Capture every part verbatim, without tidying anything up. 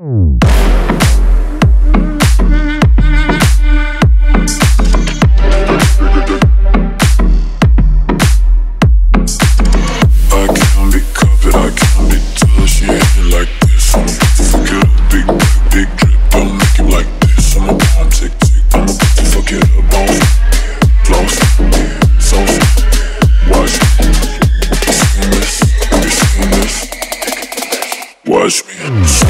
Watch me.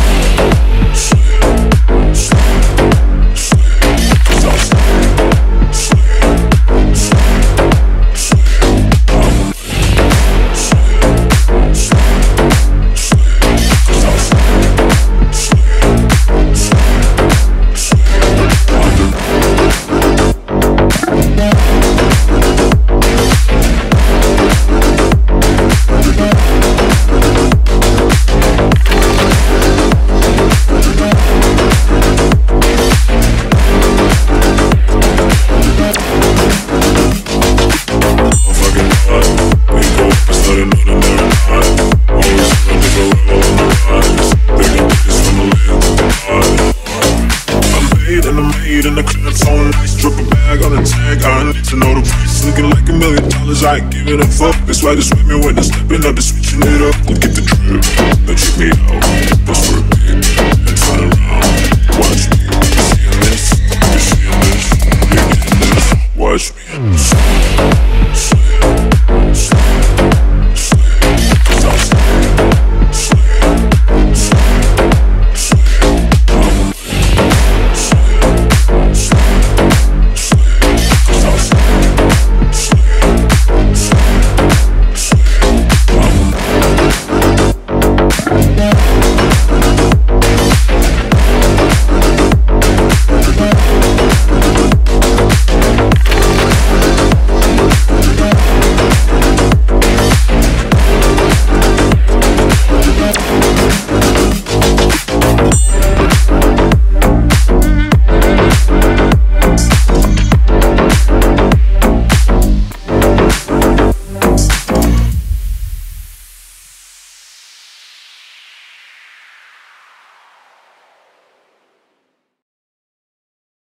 In the club, so nice, drop a bag on the tag. I need to know the price, looking like a million dollars. I ain't giving a fuck. That's why just with me when I'm stepping up and switching it up. Look at the drip, now check me out. That's for